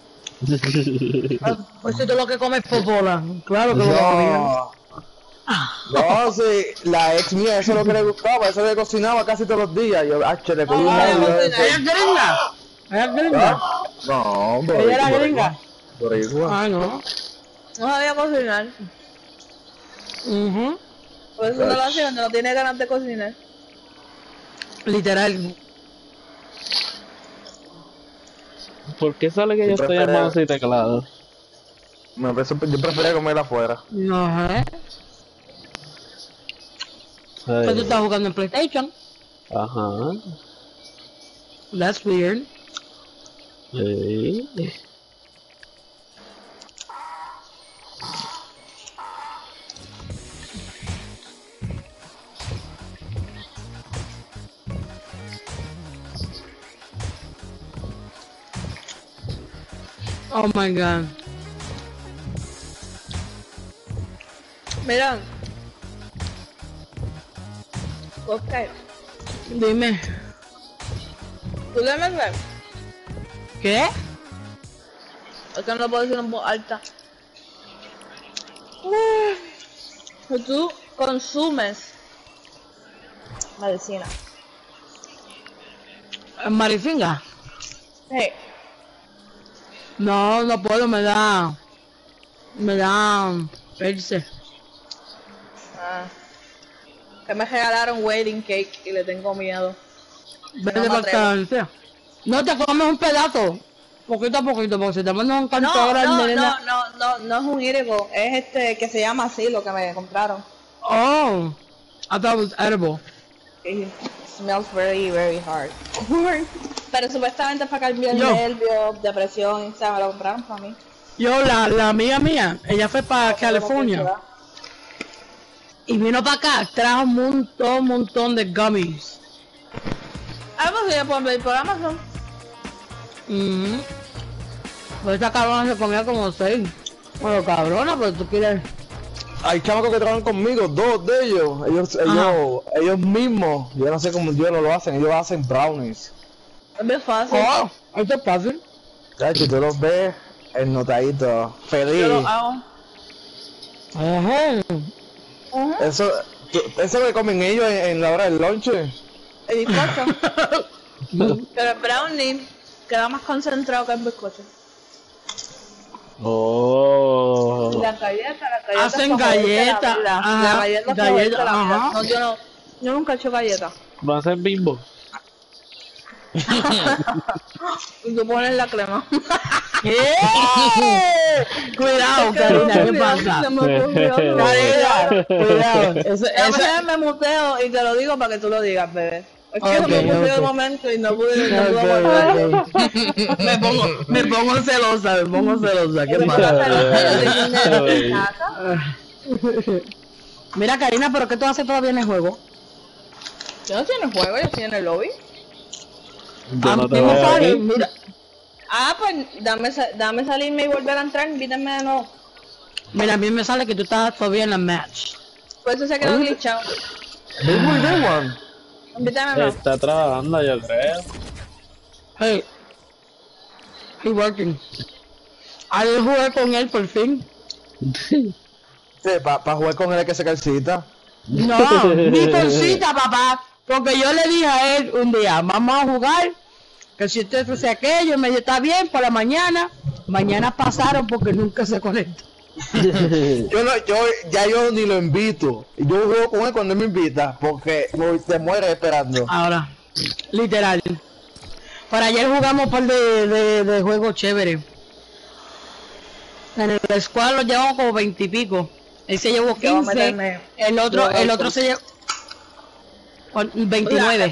[SPEAKER 3] Pues si tú lo que comes es popola. Claro que lo comía.
[SPEAKER 2] No, sí, la ex mía, eso es lo que le gustaba, eso le cocinaba casi todos los días. Yo, le pedí un medio de eso.
[SPEAKER 3] ¿Ella es gringa? ¿Ella es gringa?
[SPEAKER 2] No,
[SPEAKER 3] ¿Ella era gringa?
[SPEAKER 2] Boricua.
[SPEAKER 3] Ah, no.
[SPEAKER 4] No sabía cocinar. Por eso no lo hace cuando no tiene ganas de cocinar.
[SPEAKER 3] Literal.
[SPEAKER 1] ¿Por qué sale que yo estoy en mouse y teclado?
[SPEAKER 2] No, yo prefería comer afuera.
[SPEAKER 3] No sé. Pues tú estás jugando en PlayStation.
[SPEAKER 1] Ajá.
[SPEAKER 3] That's weird.
[SPEAKER 1] Sí.
[SPEAKER 3] Oh my god.
[SPEAKER 4] Mira. Oscar,
[SPEAKER 3] Dime.
[SPEAKER 4] ¿tú le metes?
[SPEAKER 3] ¿Qué?
[SPEAKER 4] Es que no lo puedo decir en voz alta. Tú consumes medicina.
[SPEAKER 3] ¿Marifinga?
[SPEAKER 4] Sí.
[SPEAKER 3] No, no puedo, me da perse.
[SPEAKER 4] Ah. Que me regalaron wedding cake y le tengo miedo.
[SPEAKER 3] Vete
[SPEAKER 4] No me
[SPEAKER 3] para
[SPEAKER 4] atrevo.
[SPEAKER 3] acá. No te comes un pedazo. Poquito a poquito, porque si te mandas un canto
[SPEAKER 4] No,
[SPEAKER 3] grande, nena.
[SPEAKER 4] no es un edible, es que se llama así lo que me compraron.
[SPEAKER 3] Oh, I thought it was edible.
[SPEAKER 4] It smells very, very hard. Pero supuestamente es para calmar
[SPEAKER 3] Yo.
[SPEAKER 4] nervios, depresión, o sea, me lo compraron para mí.
[SPEAKER 3] Yo, la amiga mía, ella fue para California y vino para acá, trajo un montón de gummies.
[SPEAKER 4] Ah, pues ya pueden pedir por Amazon.
[SPEAKER 3] Pues esta cabrona se comía como 6. Bueno, cabrona, pero tú quieres...
[SPEAKER 2] Hay chamacos que trabajan conmigo, 2 de ellos. Ellos mismos, yo no sé cómo ellos no lo hacen, ellos hacen brownies.
[SPEAKER 4] Es bien fácil.
[SPEAKER 3] Oh, esto es fácil.
[SPEAKER 2] Si tú los ves, el notadito, feliz.
[SPEAKER 4] Yo lo hago.
[SPEAKER 3] Ajá.
[SPEAKER 2] Eso que comen ellos en la hora del lunch.
[SPEAKER 4] El bizcocho. Pero el brownie queda más concentrado que el bizcocho.
[SPEAKER 1] Oh.
[SPEAKER 4] Y las galletas
[SPEAKER 3] Hacen galletas.
[SPEAKER 4] Las galletas favoritas de la vida.
[SPEAKER 3] Ajá.
[SPEAKER 4] No, yo nunca he hecho galletas.
[SPEAKER 1] Va a ser Bimbo.
[SPEAKER 4] Y tú pones la crema.
[SPEAKER 3] ¿Qué? Cuidado, Karina, ¿qué pasa?
[SPEAKER 4] Se me ocurrió.
[SPEAKER 3] Karina, cuidado. Eso,
[SPEAKER 4] A veces me muteo y te lo digo para que tú lo digas, bebé. Es que no me puse de momento y no pude volver.
[SPEAKER 3] Me pongo celosa, ¿qué pasa? Mira, Karina, ¿pero qué tú haces todavía en el juego?
[SPEAKER 4] Yo no estoy en el juego, yo estoy en el lobby.
[SPEAKER 1] Yo no te
[SPEAKER 3] mí me
[SPEAKER 1] veo
[SPEAKER 3] sale,
[SPEAKER 1] aquí.
[SPEAKER 3] mira,
[SPEAKER 4] Pues dame salirme y volver a entrar, invítame de nuevo.
[SPEAKER 3] mira, a mí me sale que tú estás todavía en la match.
[SPEAKER 4] Por eso se quedó glitchado. Invítame de nuevo.
[SPEAKER 1] Está trabajando, yo creo.
[SPEAKER 3] Hey, he's working. Ayer jugué con él por fin.
[SPEAKER 2] Sí, para jugar con él hay que sacar cita.
[SPEAKER 3] No, ni por cita, papá. Porque yo le dije a él un día, vamos a jugar. Que si usted hace aquello, me dijo, está bien, por la mañana. Mañana pasaron porque nunca se conectó.
[SPEAKER 2] Yo ni lo invito. Yo juego con él cuando él me invita, porque te mueres esperando.
[SPEAKER 3] Ahora, literal. Para ayer jugamos un par de juegos chéveres. En el squad lo llevamos como 20 y pico. Él se llevó
[SPEAKER 4] Yo voy a
[SPEAKER 3] 15,
[SPEAKER 4] meterme-
[SPEAKER 3] el otro se llevó 29.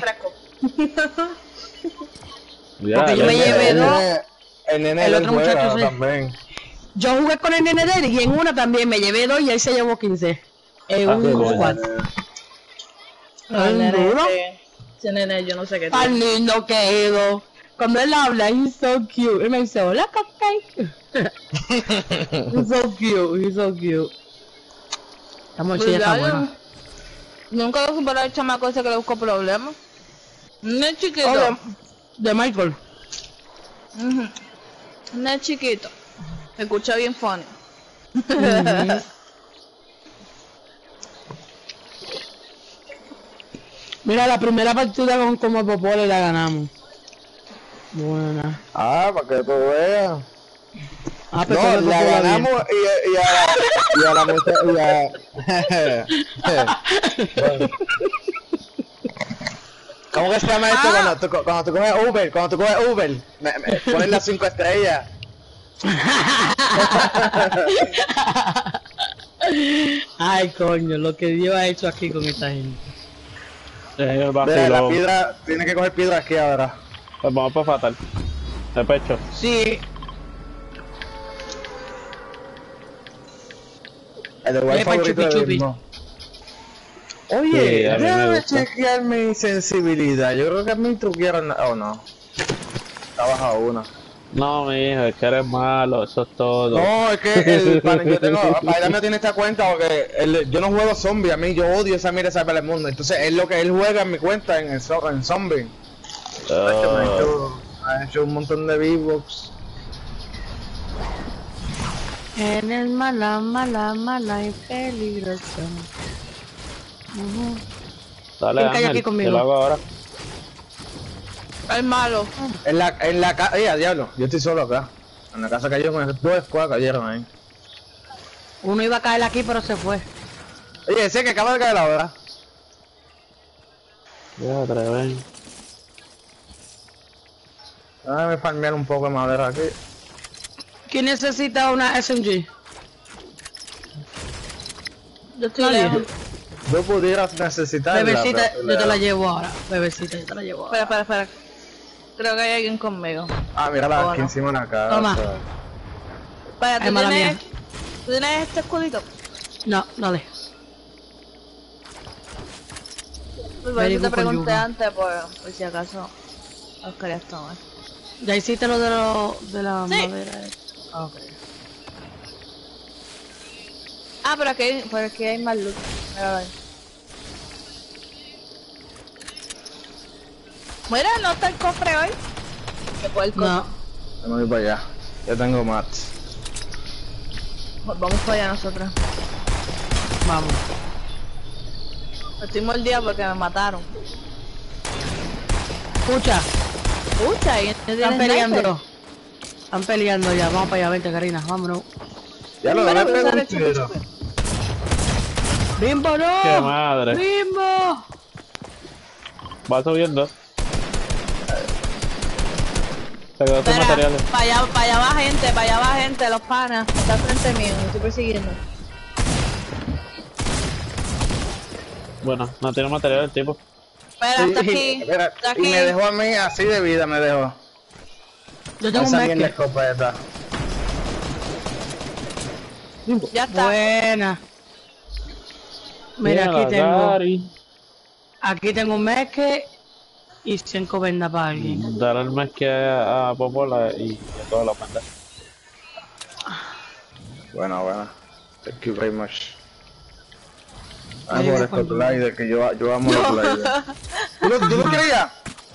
[SPEAKER 1] Ya,
[SPEAKER 3] Porque yo me
[SPEAKER 1] ya,
[SPEAKER 3] llevé
[SPEAKER 1] ya.
[SPEAKER 3] dos.
[SPEAKER 2] El nene
[SPEAKER 3] El
[SPEAKER 2] del
[SPEAKER 3] otro
[SPEAKER 2] juega
[SPEAKER 3] muchacho se-
[SPEAKER 2] también.
[SPEAKER 3] Yo jugué con el nene de él y en una también me llevé 2 y él se llevó 15. En un
[SPEAKER 1] coño.
[SPEAKER 3] squad.
[SPEAKER 4] No, el
[SPEAKER 3] ¿Es
[SPEAKER 4] nene
[SPEAKER 3] duro?
[SPEAKER 4] ese nene, yo no sé qué
[SPEAKER 3] Tan
[SPEAKER 4] tiene.
[SPEAKER 3] lindo que es. Cuando él habla, he's so cute. Y me dice, hola, cupcake. He's so cute, he's so cute. Estamos
[SPEAKER 4] Pues
[SPEAKER 3] chida, está
[SPEAKER 4] ya,
[SPEAKER 3] buena.
[SPEAKER 4] nunca lo superó el chamaco ese que le buscó problemas. No es chiquito.
[SPEAKER 3] Oh, de Michael.
[SPEAKER 4] Ujú. No es chiquito. Se escucha bien funny.
[SPEAKER 3] Ujú. Mira, la primera partida con como Popole la ganamos. Buena.
[SPEAKER 2] Ah, para que tú veas.
[SPEAKER 3] Ah, pero
[SPEAKER 2] No,
[SPEAKER 3] Como
[SPEAKER 2] la
[SPEAKER 3] Popole
[SPEAKER 2] ganamos y a la muchacha. Bueno. ¿Cómo que se llama esto cuando tú coges Uber? Cuando tú coges Uber, me ponen las 5 estrellas.
[SPEAKER 3] Ay, coño, lo que Dios ha hecho aquí con esta gente.
[SPEAKER 1] El
[SPEAKER 2] Mira, la
[SPEAKER 1] vacilón.
[SPEAKER 2] piedra, tiene que coger piedra aquí ahora.
[SPEAKER 1] Pues vamos para fatal. De pecho.
[SPEAKER 3] Sí,
[SPEAKER 2] El lugar
[SPEAKER 3] Es para
[SPEAKER 2] favorito
[SPEAKER 3] chupi
[SPEAKER 2] de
[SPEAKER 3] chupi.
[SPEAKER 2] Bimbo.
[SPEAKER 1] Sí,
[SPEAKER 2] Oye,
[SPEAKER 1] a mí me
[SPEAKER 2] déjame
[SPEAKER 1] gusta.
[SPEAKER 2] chequear mi sensibilidad. Yo creo que a mí truquearon. Oh, no. Está baja una.
[SPEAKER 1] No, mijo, es que eres malo, eso es todo.
[SPEAKER 2] No, es que yo tengo. Paila no tiene esta cuenta porque yo no juego zombie. A mí yo odio esa mira sabe el mundo. Entonces es lo que él juega en mi cuenta en zombie.
[SPEAKER 1] Oh,
[SPEAKER 2] Ha hecho un montón de V-Bucks.
[SPEAKER 3] eres mala, mala, mala y peligrosa. Ujú.
[SPEAKER 1] dale,
[SPEAKER 3] ¿Quién cayó
[SPEAKER 1] Ángel,
[SPEAKER 3] aquí conmigo?
[SPEAKER 1] te lo hago ahora.
[SPEAKER 4] El malo.
[SPEAKER 2] En la casa. Diablo, yo estoy solo acá. En la casa cayó con dos squads cayeron ahí.
[SPEAKER 3] Uno iba a caer aquí, pero se fue.
[SPEAKER 2] Oye, ese que acaba de caer ahora.
[SPEAKER 1] Ya, atreven.
[SPEAKER 2] Déjame farmear un poco de madera aquí.
[SPEAKER 3] ¿Quién necesita una SMG?
[SPEAKER 4] Yo estoy
[SPEAKER 3] Nadie.
[SPEAKER 4] lejos.
[SPEAKER 2] Tú pudieras necesitarla.
[SPEAKER 3] Bebecita,
[SPEAKER 2] pero-
[SPEAKER 3] yo te la llevo ahora. Bebecita, yo te la llevo ahora.
[SPEAKER 4] Espera. Creo que hay alguien conmigo.
[SPEAKER 2] Ah, mírala
[SPEAKER 4] Oh,
[SPEAKER 2] aquí
[SPEAKER 4] no.
[SPEAKER 2] encima de la casa.
[SPEAKER 3] Toma.
[SPEAKER 4] Espera,
[SPEAKER 3] Ay, mala
[SPEAKER 4] ¿tú tienes este escudito?
[SPEAKER 3] No, dale.
[SPEAKER 4] Pues por
[SPEAKER 3] Very
[SPEAKER 4] eso te
[SPEAKER 3] good
[SPEAKER 4] pregunté
[SPEAKER 3] con yuca.
[SPEAKER 4] antes por si acaso los querías tomar.
[SPEAKER 3] ¿Ya hiciste lo de la
[SPEAKER 4] Sí.
[SPEAKER 3] madera? Ah, ok.
[SPEAKER 4] Ah, pero aquí hay más luz. Mira, ahí. Mira, no está el cofre hoy. ¿Qué fue el cofre?
[SPEAKER 3] No,
[SPEAKER 2] Yo me voy para allá. Yo tengo mats.
[SPEAKER 4] Vamos para allá nosotros.
[SPEAKER 3] vamos.
[SPEAKER 4] Estoy mordida porque me mataron.
[SPEAKER 3] Escucha,
[SPEAKER 4] Escucha, y no
[SPEAKER 3] están
[SPEAKER 4] tienes
[SPEAKER 3] peleando.
[SPEAKER 4] sniper.
[SPEAKER 3] Están peleando ya. Vamos para allá, vente, Karina. Vámonos.
[SPEAKER 2] Ya lo
[SPEAKER 4] Mira,
[SPEAKER 2] dame
[SPEAKER 4] voy a usar el
[SPEAKER 2] un tiro.
[SPEAKER 4] chupi.
[SPEAKER 3] ¡Bimbo, no!
[SPEAKER 1] ¡Qué madre!
[SPEAKER 3] ¡Bimbo!
[SPEAKER 1] Va subiendo. Se quedó sin
[SPEAKER 4] Espera,
[SPEAKER 1] materiales.
[SPEAKER 4] para allá va gente, los panas. Está frente mío, me estoy persiguiendo.
[SPEAKER 1] Bueno, no tiene material el tipo.
[SPEAKER 4] Espera, está
[SPEAKER 2] Sí,
[SPEAKER 4] aquí.
[SPEAKER 2] espera,
[SPEAKER 4] Está
[SPEAKER 2] y
[SPEAKER 4] aquí.
[SPEAKER 2] me dejó a mí así de vida, me dejó.
[SPEAKER 3] Yo tengo un
[SPEAKER 2] Esa bien la
[SPEAKER 3] mezque.
[SPEAKER 2] escopeta.
[SPEAKER 4] Ya está.
[SPEAKER 3] Buena. Mira, aquí tengo un mezque y 5 vendas para alguien.
[SPEAKER 1] Dar el mes que a Popola y a todas las bandas.
[SPEAKER 2] Buena. Thank you very much.
[SPEAKER 3] Ahí
[SPEAKER 2] Por
[SPEAKER 3] va
[SPEAKER 2] estos
[SPEAKER 3] con-
[SPEAKER 2] gliders, que yo amo los gliders. ¿Tú lo querías?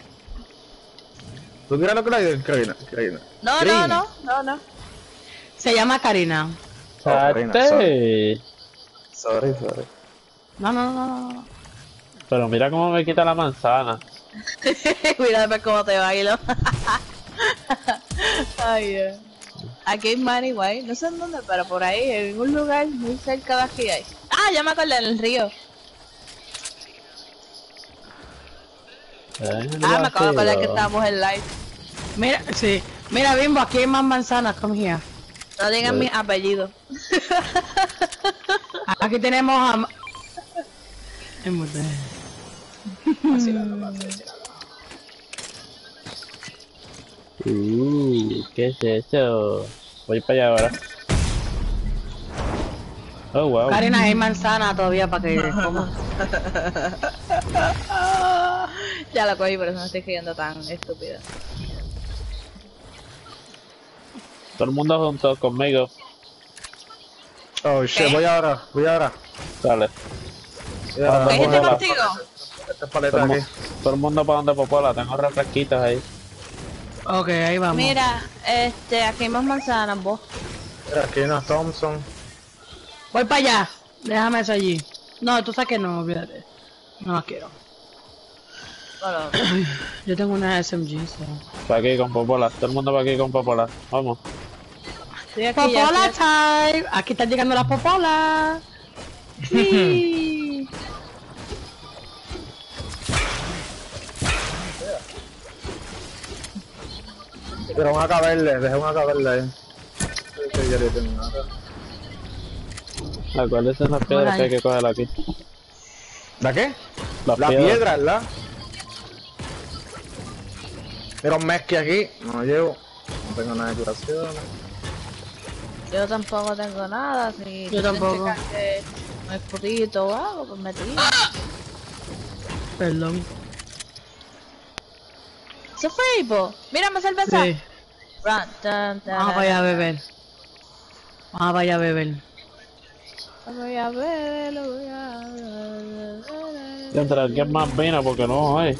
[SPEAKER 2] ¿Tú querías los gliders, Karina?
[SPEAKER 4] No.
[SPEAKER 3] Se llama Karina.
[SPEAKER 2] Karina,
[SPEAKER 1] ¡Sate!
[SPEAKER 2] Sorry.
[SPEAKER 3] No.
[SPEAKER 1] Pero mira cómo me quita la manzana.
[SPEAKER 4] Cuidado cómo te bailo. Ay, Dios. Aquí hay money, guay. No sé en dónde, pero por ahí, en un lugar muy cerca de aquí hay. Ah, ya me acordé, en el río. Ah, me acabo de acordar que estábamos en live.
[SPEAKER 3] Mira, sí. Mira, Bimbo, aquí hay más manzanas. Come here.
[SPEAKER 4] No digan mi apellido.
[SPEAKER 3] Aquí tenemos a...
[SPEAKER 1] ¿Qué es eso? Voy para allá ahora. Oh, wow.
[SPEAKER 3] Karina, hay manzana todavía para que coma.
[SPEAKER 4] Ya la cogí, por eso no estoy creyendo tan estúpida.
[SPEAKER 1] Todo el mundo junto conmigo.
[SPEAKER 2] Oh shit, voy ahora.
[SPEAKER 1] Dale.
[SPEAKER 2] Ya,
[SPEAKER 4] ¿Hay gente
[SPEAKER 1] Hola.
[SPEAKER 4] contigo?
[SPEAKER 2] esta paleta aquí.
[SPEAKER 1] Todo el mundo para donde Popola. Tengo refresquitos ahí.
[SPEAKER 3] Ok, ahí vamos.
[SPEAKER 4] Mira, aquí hay más manzanas, vos.
[SPEAKER 2] Mira, aquí hay unas Thompson.
[SPEAKER 3] Voy para allá. Déjame eso allí. No, tú sabes que no, olvídate. No las quiero.
[SPEAKER 4] Bueno,
[SPEAKER 3] Yo tengo una SMG, so.
[SPEAKER 1] Para aquí con Popola. Todo el mundo para aquí con Popola. Vamos.
[SPEAKER 4] estoy aquí ya.
[SPEAKER 3] Popola time. Aquí están llegando las popolas. Sí.
[SPEAKER 2] Pero un AK verde, dejé un AK verde ahí. Sí, ya le tengo nada.
[SPEAKER 1] ¿Cuáles son las piedras que hay que coger aquí?
[SPEAKER 2] ¿La qué?
[SPEAKER 1] Las
[SPEAKER 2] La
[SPEAKER 1] piedras.
[SPEAKER 2] piedra, ¿verdad? Mira un mezqui aquí. No llevo. No tengo nada de curación.
[SPEAKER 4] Yo tampoco tengo nada. Si
[SPEAKER 3] Yo tampoco.
[SPEAKER 4] un escudito o algo, pues me tiro.
[SPEAKER 3] Perdón.
[SPEAKER 4] ¿Se fue, Hipo? Mírame cerveza.
[SPEAKER 3] Sí.
[SPEAKER 4] Run, dun, dun,
[SPEAKER 3] Vamos para allá a beber. Vamos para allá a beber.
[SPEAKER 4] Voy a ver, lo voy a ver.
[SPEAKER 1] Y entre alguien más vino porque no hay.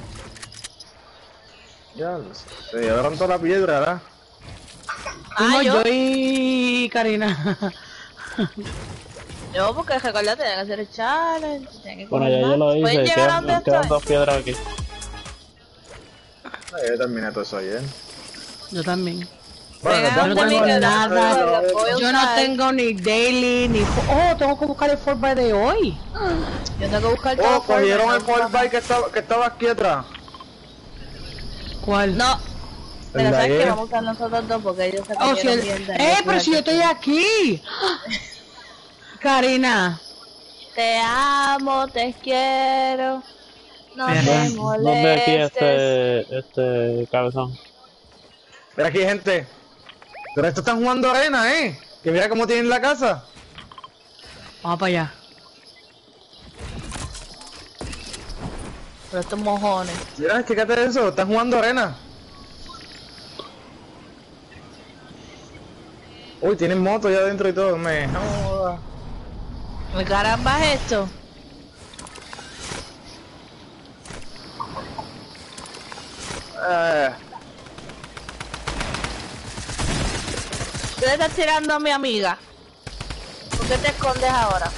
[SPEAKER 2] Ya lo sé. Se llevaron toda la piedra, ¿verdad?
[SPEAKER 3] No,
[SPEAKER 4] yo.
[SPEAKER 3] yo y Karina.
[SPEAKER 4] Yo, porque recuerda, tenía que hacer el challenge. Tenía que
[SPEAKER 1] Bueno,
[SPEAKER 4] comer
[SPEAKER 1] ya yo
[SPEAKER 4] más.
[SPEAKER 1] lo
[SPEAKER 4] ¿Pueden
[SPEAKER 1] hice.
[SPEAKER 4] llegar a donde
[SPEAKER 1] Quedan
[SPEAKER 4] estoy?
[SPEAKER 1] dos piedras aquí.
[SPEAKER 2] Yo terminé todo eso ayer.
[SPEAKER 3] Yo también.
[SPEAKER 4] Vengan
[SPEAKER 3] yo no
[SPEAKER 4] donde
[SPEAKER 3] tengo
[SPEAKER 4] mí, que
[SPEAKER 3] nada.
[SPEAKER 4] voy a
[SPEAKER 3] Yo no
[SPEAKER 4] usar.
[SPEAKER 3] tengo ni daily ni... Oh, tengo que buscar el 4x de hoy.
[SPEAKER 4] Yo tengo que buscar todo.
[SPEAKER 2] Oh, cogieron el Fort Bike que estaba aquí atrás.
[SPEAKER 3] ¿Cuál?
[SPEAKER 4] No. Pero
[SPEAKER 2] ¿El de
[SPEAKER 4] sabes que
[SPEAKER 2] ayer?
[SPEAKER 4] vamos a usar nosotros dos porque ellos se
[SPEAKER 3] Oh, si
[SPEAKER 4] comieron
[SPEAKER 3] el...
[SPEAKER 4] mierda.
[SPEAKER 3] pero si yo estoy aquí. Karina.
[SPEAKER 4] Te amo, te quiero. No
[SPEAKER 3] Mira,
[SPEAKER 4] te
[SPEAKER 1] ¿Dónde aquí
[SPEAKER 4] molestes.
[SPEAKER 1] este cabezón?
[SPEAKER 2] Mira aquí, gente. Pero estos están jugando arena, Que mira cómo tienen la casa.
[SPEAKER 3] Vamos para allá.
[SPEAKER 4] Pero estos mojones.
[SPEAKER 2] Mira, fíjate eso. Están jugando arena. Uy, tienen moto ya adentro y todo. Me joda.
[SPEAKER 4] ¿Me caramba es esto? ¿Qué le estás tirando a mi amiga? ¿Por qué te escondes ahora?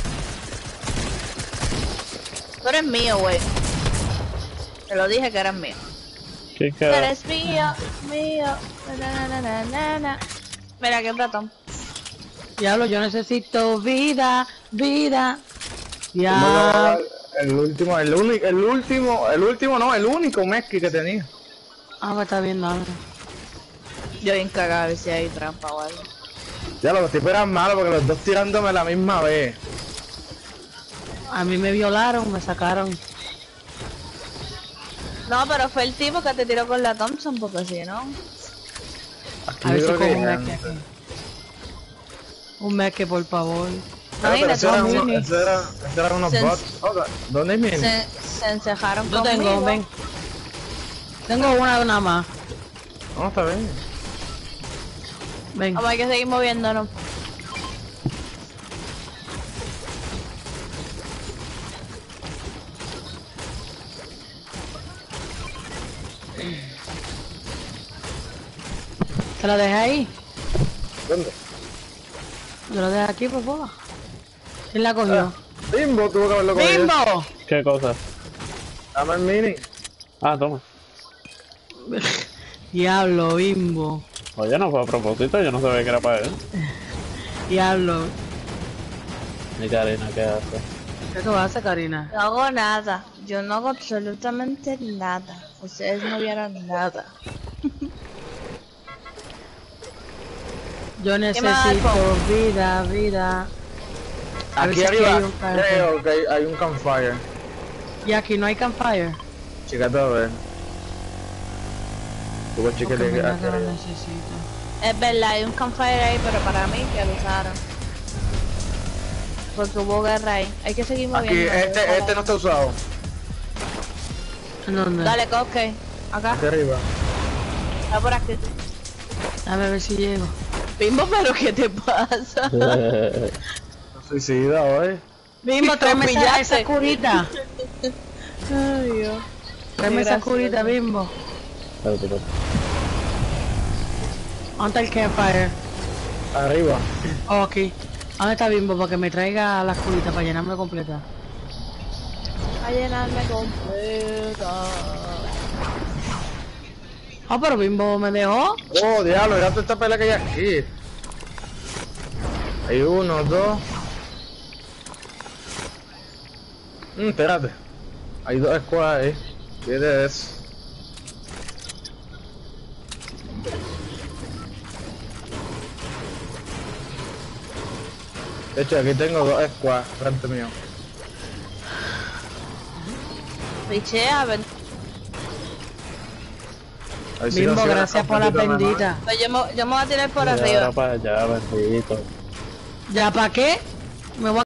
[SPEAKER 4] Tú eres mío, güey. Te lo dije que eras mío.
[SPEAKER 1] ¿Quién
[SPEAKER 4] Tú
[SPEAKER 1] queda?
[SPEAKER 4] eres mío, mío. Na, na, na, na, na. Mira, qué ratón.
[SPEAKER 3] Diablo, yo necesito vida, vida.
[SPEAKER 2] ¿Cómo le va a
[SPEAKER 3] Ya.
[SPEAKER 2] dar el último, no, el único mezqui que tenía.
[SPEAKER 3] Ah, pues está bien, dale.
[SPEAKER 4] Yo bien cagada a ver si hay trampa o algo.
[SPEAKER 2] Ya los tipos eran malos porque los dos tirándome la misma vez.
[SPEAKER 3] A mí me violaron, me sacaron.
[SPEAKER 4] No, pero fue el tipo que te tiró con la Thompson, porque si no.
[SPEAKER 2] Aquí
[SPEAKER 3] A ver
[SPEAKER 2] yo
[SPEAKER 3] si
[SPEAKER 2] creo
[SPEAKER 3] cojo
[SPEAKER 2] que
[SPEAKER 3] un
[SPEAKER 2] hay
[SPEAKER 3] meque
[SPEAKER 2] gente.
[SPEAKER 3] aquí. Un meque, por favor.
[SPEAKER 2] Pero
[SPEAKER 4] Imagínate,
[SPEAKER 2] eso eran
[SPEAKER 4] Mini.
[SPEAKER 2] eso eran unos
[SPEAKER 4] Se-
[SPEAKER 2] bots. Oiga, ¿dónde hay Mini?
[SPEAKER 4] Se encejaron
[SPEAKER 3] Yo
[SPEAKER 4] conmigo.
[SPEAKER 3] tengo, ven. Tengo una nada más.
[SPEAKER 2] No, está bien.
[SPEAKER 3] Ven.
[SPEAKER 4] Vamos, hay que seguir moviéndonos.
[SPEAKER 3] ¿Te la dejé ahí?
[SPEAKER 2] ¿Dónde?
[SPEAKER 3] Yo la dejé aquí, por favor. ¿Quién la cogió?
[SPEAKER 2] Bimbo tuvo que haberlo cogido.
[SPEAKER 3] ¡Bimbo!
[SPEAKER 1] ¿Qué cosa?
[SPEAKER 2] Dame el Mini.
[SPEAKER 1] Ah, toma.
[SPEAKER 3] Diablo, Bimbo.
[SPEAKER 1] Oye, no fue a propósito, yo no sabía que era para él.
[SPEAKER 3] Diablo.
[SPEAKER 1] Y Karina, ¿qué hace?
[SPEAKER 3] ¿Qué tú haces, Karina?
[SPEAKER 4] No hago nada. Yo no hago absolutamente nada. Ustedes no vieron nada.
[SPEAKER 3] Yo
[SPEAKER 4] me va a dar
[SPEAKER 3] necesito vida. A ver
[SPEAKER 2] Aquí
[SPEAKER 3] si
[SPEAKER 2] arriba
[SPEAKER 3] hay un campfire.
[SPEAKER 2] creo que hay un campfire.
[SPEAKER 3] Y aquí no hay campfire.
[SPEAKER 2] Chicate a ver. Tú vas
[SPEAKER 3] Porque
[SPEAKER 2] chiquete
[SPEAKER 3] mira
[SPEAKER 2] aquí
[SPEAKER 3] que lo
[SPEAKER 2] arriba.
[SPEAKER 3] necesito.
[SPEAKER 4] Es verdad, hay un campfire ahí, pero para mí que lo usaron. Porque hubo guerra ahí. Hay que seguir
[SPEAKER 2] Aquí,
[SPEAKER 4] moviendo.
[SPEAKER 2] este no está usado.
[SPEAKER 3] ¿En dónde?
[SPEAKER 4] Dale, coque. Acá,
[SPEAKER 2] Aquí arriba.
[SPEAKER 4] está por aquí.
[SPEAKER 3] A ver si llego.
[SPEAKER 4] Bimbo, pero ¿qué te pasa?
[SPEAKER 2] Suicida hoy.
[SPEAKER 3] Bimbo, tráeme esa
[SPEAKER 4] pillaste.
[SPEAKER 3] curita.
[SPEAKER 4] Ay, Dios.
[SPEAKER 3] Tráeme esa
[SPEAKER 4] Gracias.
[SPEAKER 3] curita, Bimbo.
[SPEAKER 1] Espérate, espérate.
[SPEAKER 3] ¿Dónde está el campfire?
[SPEAKER 2] Arriba.
[SPEAKER 3] Oh, aquí. ¿Dónde está Bimbo? Para que me traiga las curitas para llenarme completa.
[SPEAKER 4] A llenarme completa.
[SPEAKER 3] Oh, pero Bimbo me dejó.
[SPEAKER 2] Oh, diablo, mira toda esta pelea que hay aquí. Hay uno, dos. Espérate. Hay dos squads ahí. ¿Qué es eso? De hecho, aquí tengo dos squads frente mío.
[SPEAKER 4] Pichea, ven.
[SPEAKER 2] Ahí sí
[SPEAKER 3] Bimbo,
[SPEAKER 2] consigo
[SPEAKER 3] gracias por la
[SPEAKER 2] campecita mejor.
[SPEAKER 3] bendita.
[SPEAKER 4] Pues yo me voy a tirar por
[SPEAKER 1] Ya,
[SPEAKER 4] arriba.
[SPEAKER 1] ahora para allá, bendito.
[SPEAKER 3] ¿Ya para qué? Me voy a